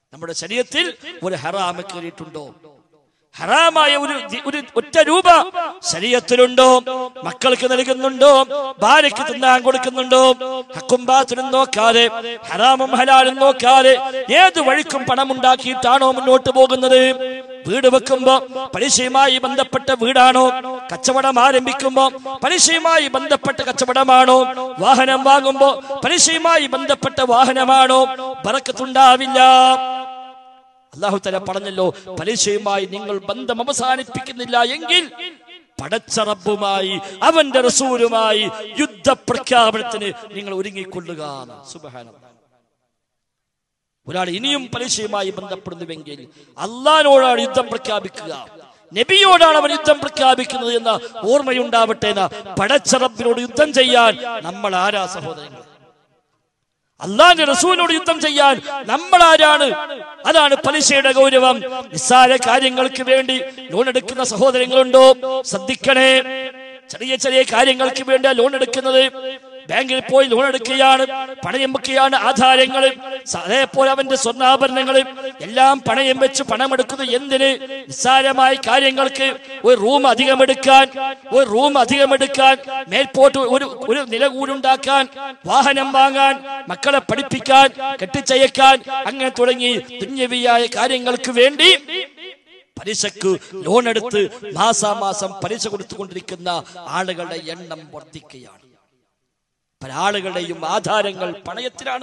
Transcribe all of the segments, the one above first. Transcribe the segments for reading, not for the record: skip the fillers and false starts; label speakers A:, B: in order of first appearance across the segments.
A: നമ്മുടെ ശരീരത്തിൽ ഒരു ഹറാമ് കയറിയിട്ടുണ്ടോ? ഹറാമായ ഒരു ഒറ്റ രൂപ ശരീരത്തിലുണ്ടോ? മക്കൾക്ക് നൽകുന്നുണ്ടോ? ഭാര്യയ്ക്ക് തിന്നാൻ കൊടുക്കുന്നുണ്ടോ? ഹക്കും ബാത്തിലും നോക്കാതെ, ഹറാമും ഹലാലും നോക്കാതെ ഏത് വഴിക്കും പണമുണ്ടാക്കിയിട്ടാണോ മുന്നോട്ട് പോകുന്നത്? വീട് വെക്കുമ്പോ പലിശയുമായി ബന്ധപ്പെട്ട വീടാണോ? കച്ചവടം ആരംഭിക്കുമ്പോ പലിശയുമായി ബന്ധപ്പെട്ട കച്ചവടമാണോ? വാഹനം വാങ്ങുമ്പോ പലിശയുമായി ബന്ധപ്പെട്ട വാഹനമാണോ? ബറക്കത്തുണ്ടാവില്ല. അല്ലാഹു തആല പറഞ്ഞല്ലോ, പലിശയുമായി നിങ്ങൾ ബന്ധം അവസാനിപ്പിക്കുന്നില്ല എങ്കിൽ പടച്ച റബ്ബുമായി അവന്റെ റസൂലുമായി യുദ്ധപ്രഖ്യാപനത്തിന് നിങ്ങൾ ഒരുങ്ങിക്കൊള്ളുക. സുബ്ഹാനല്ലാഹ്. ഒരാൾ ഇനിയും പലിശയുമായി ബന്ധപ്പെടുന്നുവെങ്കിൽ അള്ളാഹിനോടാണ് യുദ്ധം പ്രഖ്യാപിക്കുക, നബിയോടാണ് അവൻ യുദ്ധം പ്രഖ്യാപിക്കുന്നത് എന്ന ഓർമ്മയുണ്ടാവട്ടെ. പടച്ച റബ്ബിനോട് യുദ്ധം ചെയ്യാൻ നമ്മൾ ആരാ സഹോദരങ്ങൾ? അള്ളാഹിന്റെ റസൂലിനോട് യുദ്ധം ചെയ്യാൻ നമ്മൾ ആരാണ്? അതാണ് പലിശയുടെ ഗൗരവം. നിസ്സാര കാര്യങ്ങൾക്ക് വേണ്ടി ലോൺ എടുക്കുന്ന സഹോദരങ്ങളുണ്ടോ? ശ്രദ്ധിക്കണേ. ചെറിയ ചെറിയ കാര്യങ്ങൾക്ക് വേണ്ടി ലോൺ എടുക്കുന്നത്. ബാങ്കിൽ പോയി ലോൺ എടുക്കുകയാണ്, പണയം വെക്കുകയാണ് ആധാരങ്ങൾ, അതേപോലെ അവന്റെ സ്വർണ്ണാഭരണങ്ങൾ എല്ലാം പണയം വെച്ച് പണമെടുക്കുന്നു. എന്തിന്? നിസ്സാരമായ കാര്യങ്ങൾക്ക്. ഒരു റൂം അധികമെടുക്കാൻ, മേൽപോട്ട് ഒരു നില കൂടുണ്ടാക്കാൻ, വാഹനം വാങ്ങാൻ, മക്കളെ പഠിപ്പിക്കാൻ, കെട്ടിച്ചയക്കാൻ, അങ്ങനെ തുടങ്ങി ദുന്യവിയായ കാര്യങ്ങൾക്ക് വേണ്ടി പലിശക്ക് ലോൺ എടുത്ത് മാസാമാസം പലിശ കൊടുത്തുകൊണ്ടിരിക്കുന്ന ആളുകളുടെ എണ്ണം വർദ്ധിക്കുകയാണ്. പല ആളുകളുടെയും ആധാരങ്ങൾ പണയത്തിലാണ്.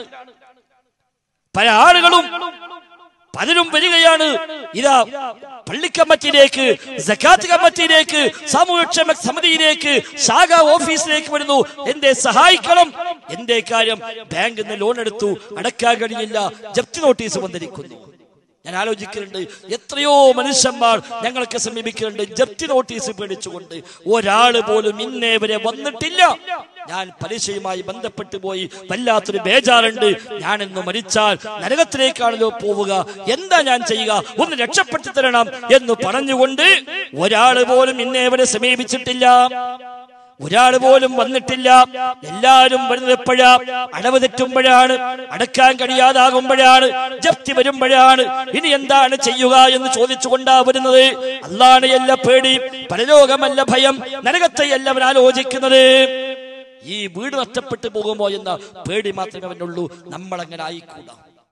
A: പല ആളുകളും പലരും വരികയാണ്, ഇതാ പള്ളി കമ്മിറ്റിയിലേക്ക്, സകാത്ത് കമ്മിറ്റിയിലേക്ക്, സാമൂഹ്യക്ഷേമ സമിതിയിലേക്ക്, ശാഖാ ഓഫീസിലേക്ക് വരുന്നു. എന്തേ സഹായിക്കണം? എന്തേ കാര്യം? ബാങ്കിൽ നിന്ന് ലോൺ എടുത്തു, അടക്കാൻ കഴിയില്ല, ജപ്തി നോട്ടീസ് വന്നിരിക്കുന്നു. ഞാൻ ആലോചിക്കുന്നുണ്ട്, എത്രയോ മനുഷ്യന്മാർ ഞങ്ങൾക്ക് സമീപിക്കുന്നുണ്ട് ജപ്തി നോട്ടീസ് പേടിച്ചുകൊണ്ട്. ഒരാള് പോലും ഇന്നേ വരെ വന്നിട്ടില്ല. ഞാൻ പലിശയുമായി ബന്ധപ്പെട്ടു പോയി, വല്ലാത്തൊരു ബേജാറുണ്ട്, ഞാനിന്ന് മരിച്ചാൽ നരകത്തിലേക്കാണല്ലോ പോവുക, എന്താ ഞാൻ ചെയ്യുക, ഒന്ന് രക്ഷപ്പെടുത്തി തരണം എന്ന് പറഞ്ഞുകൊണ്ട് ഒരാള് പോലും ഇന്നേ വരെ സമീപിച്ചിട്ടില്ല. ഒരാൾ പോലും വന്നിട്ടില്ല. എല്ലാവരും വരുന്നത് എപ്പോഴാ? അടവ് തെറ്റുമ്പോഴാണ്, അടക്കാൻ കഴിയാതാകുമ്പോഴാണ്, ജപ്തി വരുമ്പോഴാണ്. ഇനി എന്താണ് ചെയ്യുക എന്ന് ചോദിച്ചുകൊണ്ടാ വരുന്നത്. അല്ലാഹുവിനെയല്ല പേടി, പരലോകമല്ല ഭയം, നരകത്തെയല്ല അവൻ ആലോചിക്കുന്നത്. ഈ വീട് നഷ്ടപ്പെട്ടു പോകുമോ എന്ന പേടി മാത്രമേ അവനുള്ളൂ. നമ്മൾ അങ്ങനെ ആയിക്കൂടാ.